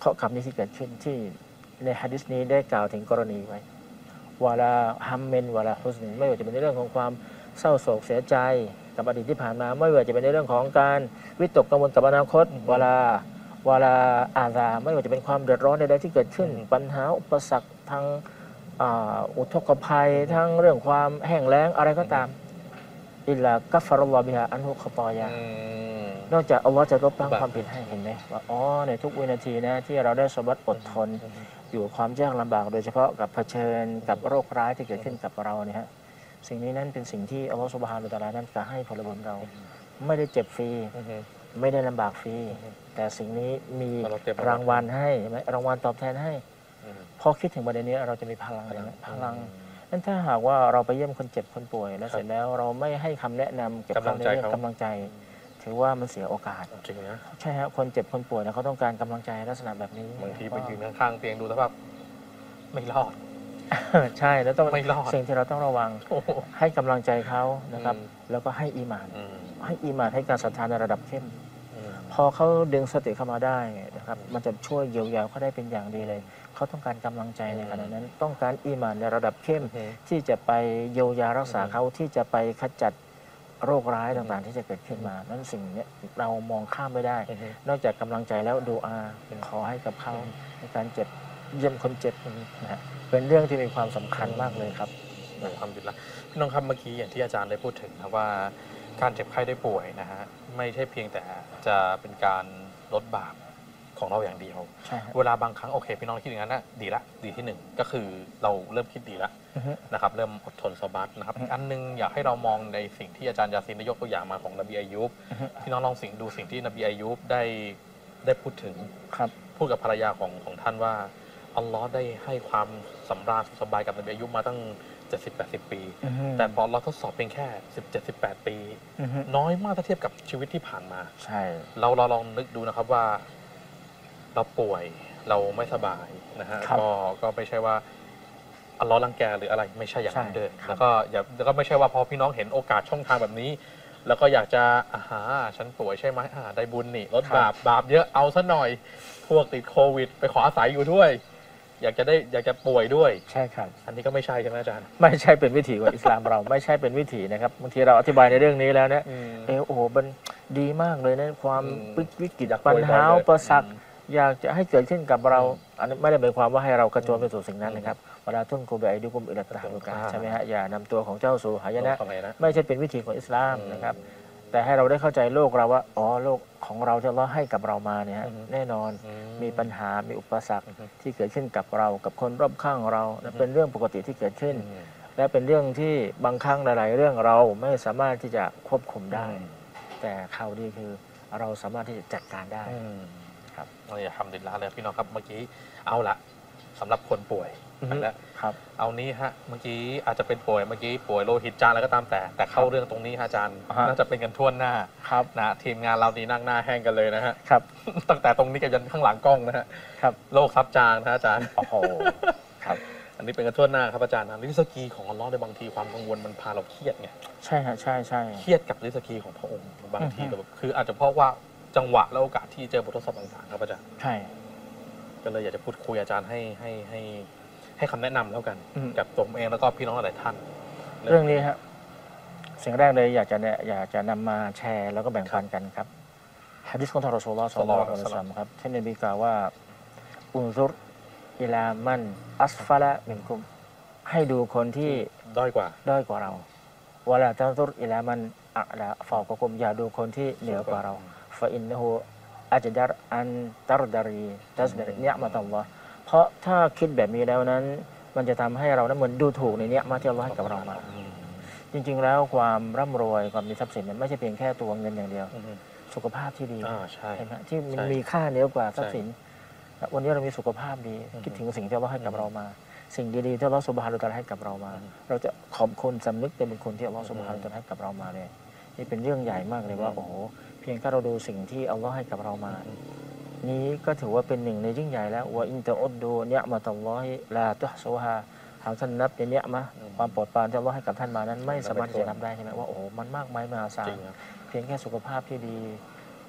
เพราะคำนี้ที่เกิดขึ้นที่ในหะดีษนี้ได้กล่าวถึงกรณีไว้วาลาฮัมเมนวาลาฮุสนไม่ว่าจะเป็นในเรื่องของความเศร้าโศกเสียใจกับอดีตที่ผ่านมาไม่ว่าจะเป็นในเรื่องของการวิตกกังวลกับอนาคตวาลาวาลาอาซาไม่ว่าจะเป็นความเดือดร้อนใดๆที่เกิดขึ้นปัญหาอุปสรรคทางอุทกภัยทั้งเรื่องความแห้งแล้งอะไรก็ตามอิลลากัฟฟารุลลอฮ์บิฮาอันฮุคตอยานอกจากอัลลอฮ์จะลบล้างความผิดให้เห็นไหมว่าอ๋อในทุกวินาทีนะที่เราได้สบัดอดทนอยู่ความยากลำบากโดยเฉพาะกับเผชิญกับโรคร้ายที่เกิดขึ้นกับเราเนี่ยฮะสิ่งนี้นั้นเป็นสิ่งที่อัลลอฮฺซุบฮานะฮูวะตะอาลานั้นจะให้ผลบุญเราไม่ได้เจ็บฟรีไม่ได้ลำบากฟรีแต่สิ่งนี้มีรางวัลให้ไหมรางวัลตอบแทนให้พอคิดถึงประเด็นนี้เราจะมีพลังเลยนะพลังนั้นถ้าหากว่าเราไปเยี่ยมคนเจ็บคนป่วยแล้วเสร็จแล้วเราไม่ให้คำแนะนำเกี่ยวกับในเรื่องกำลังใจถือว่ามันเสียโอกาสจริงนะใช่ฮะคนเจ็บคนป่วยนะเขาต้องการกำลังใจลักษณะแบบนี้บางทีไปยืนข้างๆเตียงดูสภาพไม่รอดใช่แล้วต้องไม่รอดสิ่งที่เราต้องระวังให้กำลังใจเขานะครับแล้วก็ให้อีหม่านให้อีหม่านให้การศรัทธาในระดับเข้มพอเขาดึงสติเข้ามาได้นะครับมันจะช่วยเยียวยาเขาได้เป็นอย่างดีเลยเขาต้องการกำลังใจในขณะนั้นต้องการอีหม่านในระดับเข้มที่จะไปเยียวยารักษาเขาที่จะไปขจัดโรคร้ายต่างๆที่จะเกิดขึ้นมานั้นสิ่งนี้เรามองข้ามไม่ได้นอกจากกำลังใจแล้วดูอาขอให้กับเขาในการเจ็บเยี่ยมคนเจ็บนะฮะเป็นเรื่องที่มีความสำคัญมากเลยครับทำดีละพี่น้องครับเมื่อกี้อย่างที่อาจารย์ได้พูดถึงนะว่าการเจ็บไข้ได้ป่วยนะฮะไม่ใช่เพียงแต่จะเป็นการลดบาปของเราอย่างเดียวเวลาบางครั้งโอเคพี่น้องคิดอย่างนั้นนะดีละดีที่หนึ่งก็คือเราเริ่มคิดดีละนะครับเริ่มอดทนสบัดนะครับอีกอันนึงอยากให้เรามองในสิ่งที่อาจารย์ยาซีนได้ยกตัวอย่างมาของนบีอายุบพี่น้องลองสิ่งดูสิ่งที่นบีอายุบได้ได้พูดถึงพูดกับภรรยาของของท่านว่าอัลลอฮ์ได้ให้ความสำราญสบายกับนบีอายุบมาตั้งเจ็ดสิบแปดสิบปีแต่พอเราทดสอบเพียงแค่สิบเจ็ดสิบแปดปีน้อยมากถ้าเทียบกับชีวิตที่ผ่านมาใช่เราเราลองนึกดูนะครับว่าเราป่วยเราไม่สบายนะฮะก็ก็ไม่ใช่ว่าอัลลอฮ์รังแกหรืออะไรไม่ใช่อย่างนั้นเด้อแล้วก็อย่าแล้วก็ไม่ใช่ว่าพอพี่น้องเห็นโอกาสช่องทางแบบนี้แล้วก็อยากจะอาหาฉันป่วยใช่ไหมอ่าได้บุญนี่ลดบาปบาปเยอะเอาซะหน่อยพวกติดโควิดไปขออาศัยอยู่ด้วยอยากจะได้อยากจะป่วยด้วยใช่ครับอันนี้ก็ไม่ใช่ใช่ไหมอาจารย์ไม่ใช่เป็นวิถีของอิสลามเราไม่ใช่เป็นวิถีนะครับบางทีเราอธิบายในเรื่องนี้แล้วเนี่ยเออโอ้โหมันดีมากเลยนะความวิกฤตปัญหาอุปสรรคอยากจะให้เกิดขึ้นกับเราอันนี้ไม่ได้หมายความว่าให้เรากระโจนไปสู่สิ่งนั้นนะครับเวลาทุ่นกูไปไอ้ดุกุมอิลัตตาลุกาใช่ไหมฮะอย่านำตัวของเจ้าสู่หายนะไม่ใช่เป็นวิถีของอิสลามนะครับแต่ให้เราได้เข้าใจโลกเราว่าอ๋อโลกของเราที่เราให้กับเรามาเนี่ยแน่นอนมีปัญหามีอุปสรรคที่เกิดขึ้นกับเรากับคนรอบข้างเราเป็นเรื่องปกติที่เกิดขึ้นและเป็นเรื่องที่บางครั้งหลายๆเรื่องเราไม่สามารถที่จะควบคุมได้แต่ข่าวดีคือเราสามารถที่จะจัดการได้ครับเราอยากทำดีละเลยพี่น้องครับเมื่อกี้เอาละสำหรับคนป่วยแล้วเอานี้ฮะเมื่อกี้อาจจะเป็นป่วยเมื่อกี้ป่วยโลหิตจางแล้วก็ตามแต่แต่เข้าเรื่องตรงนี้ฮะอาจารย์น่าจะเป็นกันทั่วหน้านะทีมงานเราดีนั่งหน้าแห้งกันเลยนะฮะตั้งแต่ตรงนี้กับยันข้างหลังกล้องนะฮะโรคซับจางนะอาจารย์โอ้โหครับอันนี้เป็นกันทั่วหน้าครับอาจารย์นะริสกีของอัลเลาะห์ในบางทีความกังวลมันพาเราเครียดไงใช่ฮะใช่ใช่เครียดกับริสกีของพระองค์บางทีแบบคืออาจจะเพราะว่าจังหวะและโอกาสที่เจอบททดสอบต่างๆครับอาจารย์ใช่ก็เลยอยากจะพูดคุยอาจารย์ให้ให้ให้ให้คำแนะนำแล้วกันกับตัวผมเองแล้วก็พี่น้องหลายท่านเรื่องนี้ครับสิ่งแรกเลยอยากจะเนี่ยอยากจะนำมาแชร์แล้วก็แบ่งปันกันครับหะดีษของท่านรอซูลุลลอฮ์ ศ็อลลัลลอฮุอะลัยฮิวะซัลลัมครับท่านนบีกล่าวว่าอุนซุรอิลามันอัสฟะละมินกุมให้ดูคนที่ด้อยกว่าด้อยกว่าเราวะลาตันซุรอิลามันอะลาฟอกุมอย่าดูคนที่เหนือกว่าเราฟะอินนะฮูอาจดัรอันตัรดารีตัสดาริเนียมะตัลลอฮ์เพราะถ้าคิดแบบนี้แล้วนั้นมันจะทำให้เรานั้นเหมือนดูถูกในเนี้ยมาที่อัลลอฮ์ให้กับเรามาจริงๆแล้วความร่ำรวยความมีทรัพย์สินมันไม่ใช่เพียงแค่ตัวเงินอย่างเดียวสุขภาพที่ดีใช่ไหมที่มันมีค่าเหนือกว่าทรัพย์สินวันนี้เรามีสุขภาพดีคิดถึงสิ่งที่อัลลอฮ์ให้กับเรามาสิ่งดีๆที่อัลลอฮ์ซุบฮานะฮูวะตะอาลาให้กับเรามาเราจะขอบคุณสำนึกในบุญคุณที่อัลลอฮ์ซุบฮานะฮูวะตะอาลาให้กับเรามาเลยนี่เป็นเรื่องใหญ่มากเลยว่าโอ้โหเพียงแค่เราดูสิ่งที่อัลลอฮ์ให้กับเรามานี้ก็ถือว่าเป็นหนึ่งในยิ่งใหญ่แล้วว่าอินตะอุดดูเนียมะตัลลอฮิลาตุฮซุฮาหากท่านนับในเนียมะความโปรดปรานที่อัลเลาะห์ให้กับท่านมานั้นไม่สามารถที่จะนับได้ใช่ไหมว่าโอ้โหมันมากมายมหาศาลเพียงแค่สุขภาพที่ดี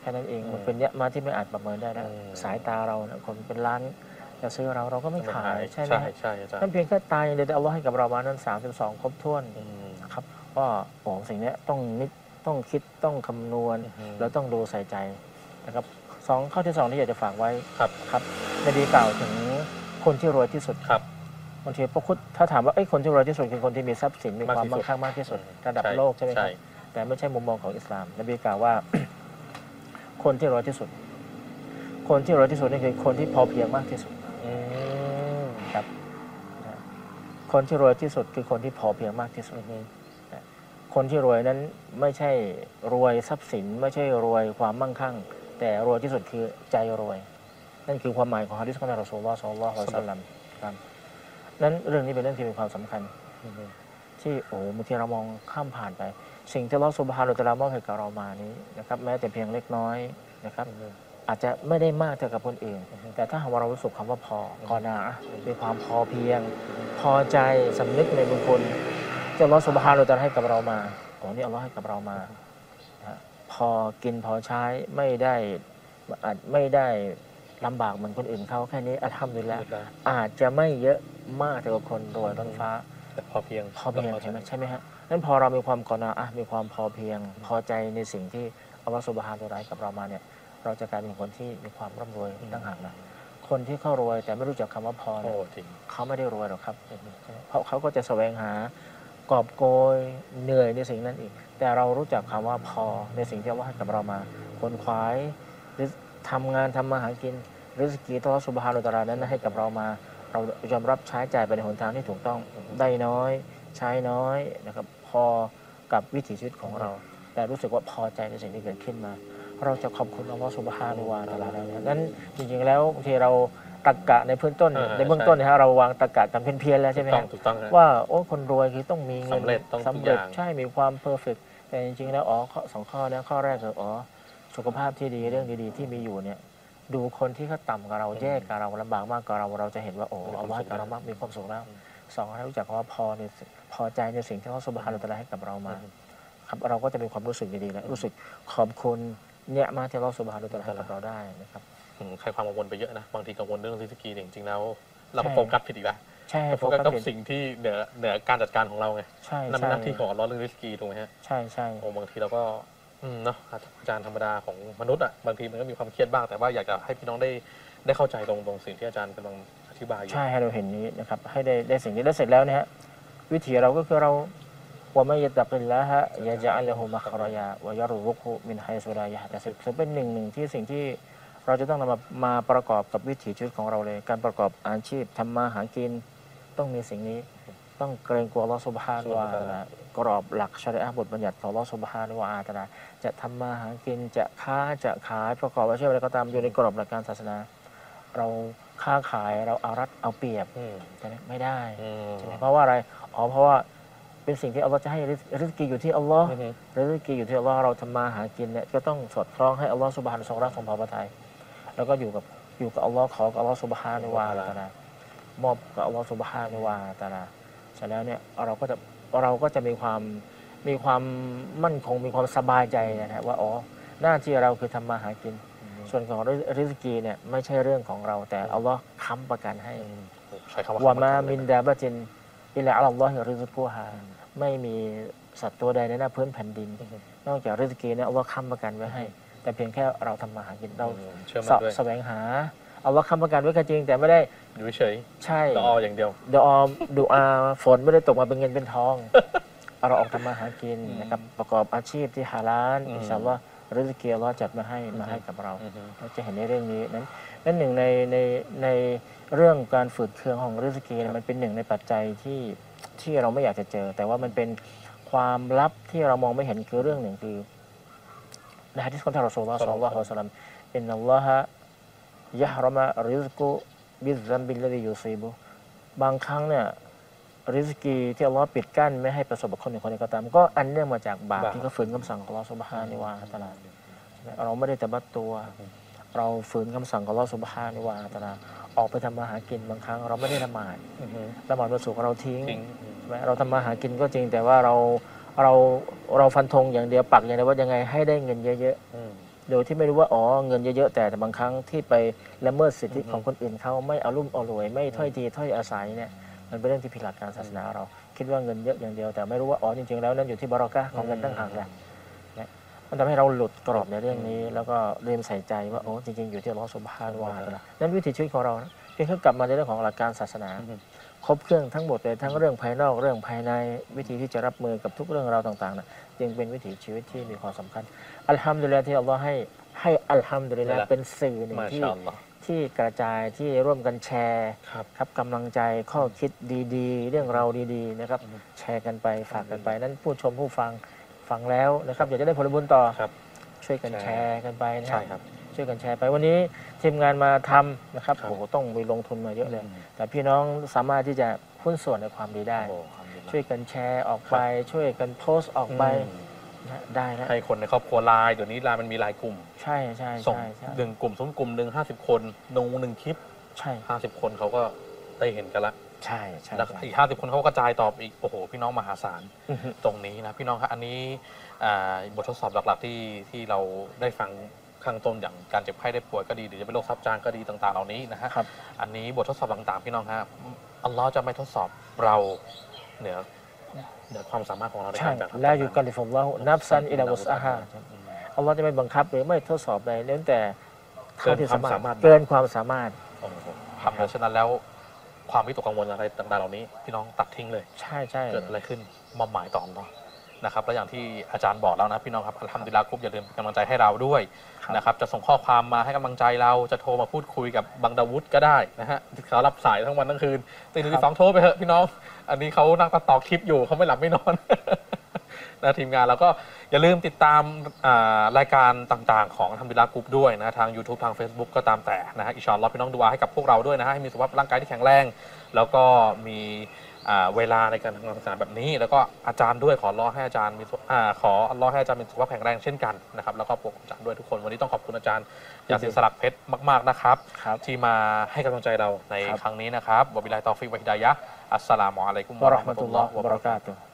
แค่นั้นเองอืมมันเป็นเนี้ยมาที่ไม่อาจประเมินได้นะอืมสายตาเรานะคนเป็นล้านจะซื้อเราเราก็ไม่ขายใช่ไหมใช่ฮะใช่อาจารนั่นย์เพียงแค่ตายอย่างเดียวแต่อัลลอฮ์ให้กับเรามานั้นสามสิบสองครบถ้วนอืมนะครับก็โอ้สิ่งเนี้ยต้องนิดต้องคิดต้องคำนวณอืมแล้วต้องดูใส่ใจนะครับสองข้อที่สองที่อยากจะฝากไว้ครับครับนบีกล่าวถึงคนที่รวยที่สุดครับบางทีพวกคุณถ้าถามว่าไอ้ยคนที่รวยที่สุดคือคนที่มีทรัพย์สินมีความมากที่สุดมั่งคั่งมากที่สุดอืมระดับใช่โลกใช่ไหมคใช่รับแต่ไม่ใช่มุมมองของอิสลามนบีกล่าวว่า คนที่รวยที่สุด คนที่รวยที่สุดนี่คือคนที่พอเพียงมากที่สุดอืมครับนะคนที่รวยที่สุดคือคนที่พอเพียงมากที่สุดอืมนะคนที่รวยนั้นไม่ใช่รวยทรัพย์สิน ไม่ใช่รวยความมั่งคั่ง แต่รวยที่สุดคือใจรวย นั่นคือความหมายของฮะดีษของท่านรอซูลุลลอฮ์ ศ็อลลัลลอฮุอะลัยฮิวะซัลลัมครับนั้นเรื่องนี้เป็นเรื่องที่มีความสำคัญอืมที่โอ้บางทีเรามองข้ามผ่านไป สิ่งที่อัลเลาะห์ซุบฮานะฮูวะตะอาลามอบให้กับเรามานี้นะครับแม้แต่เพียงเล็กน้อยนะครับอืมอาจจะไม่ได้มากเท่ากับคนอื่นอือฮึแต่ถ้าหากว่าเรารู้สึกคำว่าพอ กอนาอะห์มีความพอเพียง พอใจสำนึกในบุญคุณที่อัลเลาะห์ซุบฮานะฮูวะตะอาลาให้กับเรามาโอ้นี่อัลเลาะห์ให้กับเรามานะฮะพอกินพอใช้ไม่ได้อาจไม่ได้ลำบากเหมือนคนอื่นเขาแค่นี้อัลฮัมดุลิลละห์อาจจะไม่เยอะมากเท่ากับคนรวยล้นฟ้าแต่พอเพียงพอเพียงใช่ไหมใช่ไหมฮะนั้นพอเรามีความกอนาอะห์มีความพอเพียง พอใจในสิ่งที่อัลลอฮฺซุบฮานะฮูวะตะอาลาให้กับเรามาเนี่ยเราจะกลายเป็นคนที่มีความร่ำรวยต่างหากนะคนที่เขารวยแต่ไม่รู้จักคำว่าพอโอ้เนี่ยจริงเขาไม่ได้รวยหรอกครับเพราะเขาก็จะแสวงหากอบโกยเหนื่อยในสิ่งนั้นอีก แต่เรารู้จักคำว่าพอในสิ่งที่อัลลอฮฺให้กับเรามาคนขวายหรือทำงานทำมาหากินริสกีที่อัลลอฮฺซุบฮานะฮูวะตะอาลานั้นให้กับเรามา เรายอมรับใช้จ่ายไปในหนทางที่ถูกต้องได้น้อยใช้น้อยนะครับพอกับวิถีชีวิตของเรา แต่รู้สึกว่าพอใจในสิ่งที่เกิดขึ้นมา เราจะขอบคุณอัลลอฮฺซุบฮานะฮูวะตะอาลาแล้วนั้นจริงๆแล้วบางทีเราตรรกะในพื้นต้นอ่าในเบื้องต้นเนยฮะเราวางตรรกะกันเพี้ยนๆแล้วใช่ไหมถูกต้องฮะถูกต้องฮะว่าโอ้คนรวยคือต้องมีเงินสำเร็จต้องทุกสำเร็จอย่างใช่มีความเพอร์เฟกต์แต่จริงๆแล้วอ๋อข้อสองข้อนะข้อแรกคืออ๋อสุขภาพที่ดีเรื่องดีๆที่มีอยู่เนี่ยดูคนที่เขาต่ำกว่าเราแย่กว่าเราลำบากมากกว่าเราเราจะเห็นว่าโอ้อัลลอฮฺให้กับเรามากมีความสุขแล้วสองให้รู้จักคำว่าพอในพอใจในสิ่งที่อัลลอฮฺซุบฮานะฮูวะตะอาลาให้กับเรามา ครับเราก็จะมีความรู้สึกดีๆและรู้สึกขอบคุณเนี่ยมาที่อัลเลาะห์ซุบฮานะฮูวะตะอาลาให้กับเราได้นะครับอืมใครความกังวลไปเยอะนะ บางทีกังวลเรื่องริสกีเนี่ยจริงๆแล้ว เราก็ใช่โฟกัสผิดอีกแล้วใช่เราโฟโฟกักัสสกับผิดสิ่งที่เหนือเหนือการจัดการของเราไงใช่นั่นเป็นใช่หน้าที่ของอัลเลาะห์เรื่องริสกีถูกไหมฮะใช่ใช่โอ้บางทีเราก็อืมเนาะอาจารย์ธรรมดาของมนุษย์อ่ะบางทีมันก็มีความเครียดบ้างแต่ว่าอยากจะให้พี่น้องได้ได้เข้าใจตรงตรงสิ่งที่อาจารย์กำลังอธิบายอยู่ใช่ให้เราเห็นนี้นะครับให้ได้ได้สิ่งนี้แล้วเสร็จแล้วเนี่ยฮะวิธีเราก็คือเราว่าไม่ยตะกิลละฮะยะจะอัลลอฮุมัครยาวะยะรุซุกฮุมินไฮซุลายะฮะแต่ซึ่งเป็นหนึ่งหนึ่งที่สิ่งที่เราจะต้องนำมามาประกอบกับวิถีชีวิตของเราเลย การประกอบอาชีพทำมาหากินต้องมีสิ่งนี้ ต้องเกรงกลัวอัลลอฮฺซุบฮานะฮูวะตะอาลากรอบหลักชะรีอะห์บทบัญญัติของอัลลอฮฺซุบฮานะฮูวะตะอาลาจะทำมาหากินจะค้าจะขายประกอบอาชีพอะไรก็ตามอยู่ในกรอบหลักการศาสนา เราค้าขายเราเอารัดเอาเปรียบอืมใช่ไหมไม่ได้อืมใช่ไหมเพราะว่าอะไรอ๋อเพราะว่าเป็นสิ่งที่อัลลอฮ์จะให้ริสริสกีอยู่ที่อัลลอฮ์อือฮึริสกีอยู่ที่อัลลอฮ์เราทำมาหากินเนี่ยก็ต้องสอดคล้องให้อัลลอฮ์ซุบฮานะฮูวะทรงรักทรงพอพระทัยแล้วก็อยู่กับอยู่กับอัลลอฮ์ขอกับอัลลอฮ์ซุบฮานะฮูวะตะอาลามอบกับอัลลอฮ์ซุบฮานะฮูวะตะอาลาเสร็จแล้วเนี่ยเราก็จะเราก็จะมีความมีความมั่นคงมีความสบายใจนะฮะว่าอ๋อหน้าที่เราคือทำมาหากิน ส่วนของริสกีเนี่ยไม่ใช่เรื่องของเราแต่อัลลอฮ์ค้ำประกันให้อืมใช้คำว่าว่ามาคำว่ามินดาบะจินอิลาอัลลอฮิริซกุฮาไม่มีสัตว์ตัวใดในหน้าพื้นแผ่นดิน นอกจากริสกีเนี่ยอัลลอฮ์ค้ำประกันไว้ให้ แต่เพียงแค่เราทำมาหากินเราอืมเชื่อมั่เสานะด้วยแสวงหาอัลลอฮ์ค้ำประกันไว้ก็จริง แต่ไม่ได้อยู่เฉยใช่ๆรออย่างเดียวดอมดูอาฝนไม่ได้ตกมาเป็นเงินเป็นทอง เราออกทำมาหากินนะครับประกอบอาชีพที่ฮาลาลอืมอินชาอัลลอฮ์ริสกีอัลลอฮ์จัดมาให้มาให้กับเราอือฮึเราจะเห็นในเรื่องนี้นั้นนั่นหนึ่งในในในเรื่องการฝืดเคืองของริสกีเนี่ยมันเป็นหนึ่งในปัจจัยที่ที่เราไม่อยากจะเจอ แต่ว่ามันเป็นความลับที่เรามองไม่เห็นคือเรื่องหนึ่งคือในฮะดีษของท่านรอซูลุลลอฮ์ ศ็อลลัลลอฮุอะลัยฮิวะซัลลัมอินนัลลอฮะยะฮรมะริซกุบิซซัมบิลลดียูซีบุบางครั้งเนี่ยริสกีที่อัลลอฮ์ปิดกั้นไม่ให้ประสบกับคนหนึ่งคนใดก็ตามก็อันเนื่องมาจากบาปบาปที่เขาฝืนคำสั่งของอัลลอฮ์ซุบฮานะฮูวะตะอาลา เราไม่ได้ตะบัดตัว เราฝืนคำสั่งของอัลลอฮฺซุบฮานะฮูวะตะอาลาออกไปทำมาหากินบางครั้งเราไม่ได้ละหมาดอือฮึละหมาดวันศุกร์เราทิ้งทิ้งใช่ไหมเราทำมาหากินก็จริง แต่ว่าเราเราเราฟันธงอย่างเดียวปักอย่างเดียวว่ายังไงให้ได้เงินเยอะอืมๆโดยที่ไม่รู้ว่าอ๋อเงินเยอะๆแต่แต่บางครั้งที่ไปละเมิดสิทธิของคนอื่นเขาไม่เอารุ่มเอารวยไม่ถ้อยทีถ้อยอาศัยเนี่ยมันเป็นเรื่องที่ผิดหลักการศาสนาเราคิดว่าเงินเยอะอย่างเดียวแต่ไม่รู้ว่าอ๋อจริงๆแล้วนั่นอยู่ที่บารอกะห์ของเงินตั้งหากแหละนะมันทำให้เราหลุดกรอบในเรื่องนี้ แล้วก็เริ่มใส่ใจว่าโอ้จริงๆอยู่ที่อัลเลาะห์ซุบฮานะฮูวะตะอาลานั่นวิถีชีวิตของเรานะเพียงแค่กลับมาในเรื่องของหลักการศาสนาครบเครื่องทั้งหมดเลยทั้งเรื่องภายนอกเรื่องภายในวิธีที่จะรับมือกับทุกเรื่องราวต่างๆนะจึงเป็นวิถีชีวิตที่มีความสำคัญอัลฮัมดุลิลลาห์ที่อัลลอฮ์ให้ให้อัลฮัมดุลิลลาห์เป็นสื่อหนึ่งมาที่ชาอัลลอฮ์ที่กระจายที่ร่วมกันแชร์ครับครับกำลังใจข้อคิดดีๆ เรื่องราวดีๆนะครับแชร์กันไปฝากกันไปนั้นผู้ชมผู้ฟังฟังแล้วนะครับอยากจะได้ผลบุญต่อครับช่วยกันแชร์กันไปนะใช่ครับช่วยกันแชร์ไปวันนี้ทีมงานมาทำนะครับครับโอ้โหต้องไปลงทุนมาเยอะเลยอืมแต่พี่น้องสามารถที่จะหุ้นส่วนในความดีได้โอ้อัลฮัมดุลิลลาห์ช่วยกันแชร์ออกไป ช่วยกันโพสต์ออกไปอืมนะได้นะให้คนในครอบครัวไลน์เดี๋ยวนี้ไลน์มันมีไลน์กลุ่มใช่ใช่ส่งใช่ใช่หนึ่งกลุ่มสมมติกลุ่มหนึ่งห้าสิบคนลงหนึ่งคลิปใช่ห้าสิบคนเขาก็ได้เห็นกันละใช่ใช่แล้วใช่อีกห้าสิบคนเขาก็กระจายตอบอีกโอ้โหพี่น้องมหาศาลอือฮึตรงนี้นะพี่น้องครับอันนี้อ่าบททดสอบหลักๆที่ที่เราได้ฟังข้างต้นอย่างการเจ็บไข้ได้ป่วยก็ดีหรือจะเป็นโรคซับจางก็ดีต่างๆ เหล่านี้นะฮะครับอันนี้บททดสอบต่างๆพี่น้องครับอัลลอฮ์จะไม่ทดสอบเราเหนือเหนือความสามารถของเราในใช่การแบกรับลายุกัลลิฟุลลอฮุนัฟซันอิลาวุสอาฮาอืมอัลลอฮ์จะไม่บังคับหรือไม่ทดสอบใดเน้นแต่เท่าที่เกินความสามารถเกินความสามารถโอ้โหทำเพราะฉะนั้นแล้วความวิตกกังวลอะไรต่างๆเหล่านี้พี่น้องตัดทิ้งเลยใช่ใช่เกิดอะไรขึ้นมอบหมายต่ออัลเลาะห์นะครับและอย่างที่อาจารย์บอกแล้วนะพี่น้องครับอัลฮัมดุลิลลาห์กุบอย่าลืมเป็นกำลังใจให้เราด้วยนะครับจะส่งข้อความมาให้กำลังใจเราจะโทรมาพูดคุยกับบังดาวุฒก็ได้นะฮะเขารับสายทั้งวันทั้งคืนตีหนึ่งตีสองโทรไปเถอะพี่น้อง อันนี้เขานั่งตัดต่อคลิปอยู่เขาไม่หลับไม่นอน นะทีมงานเราก็อย่าลืมติดตามอ่ารายการต่างๆของอัลฮัมดุลิลลาห์กุบด้วยนะทาง ยูทูบ ทาง Facebook ก็ตามแต่นะฮะอินชาอัลลอฮ์พี่น้องดูอาให้กับพวกเราด้วยนะฮะให้มีสุขภาพร่างกายที่แข็งแรง แล้วก็มีอ่าเวลาในการทำงานศาสนาแบบนี้ แล้วก็อาจารย์ด้วยขออัลเลอให้อาจารย์มีสุอ่าขออัลเลอให้อาจารย์มีสุขภาพแข็งแรงเช่นกันนะครับแล้วก็ปกอาจารย์ด้วยทุกคนวันนี้ต้องขอบคุณอาจารย์ยาสินสลักเพชรมากๆนะครับครับที่มาให้กำลังใจเราในครับครั้งนี้นะครับวะบิลลาฮิตตอฟิกวะฮิดายะฮ์อัสสลามุอะลัยกุมวะวะเราะเราะห์ห์มะมะตุตุลลลลออฮ์ฮ์วะวะบะบะเราะเราะกากาตุตุฮ์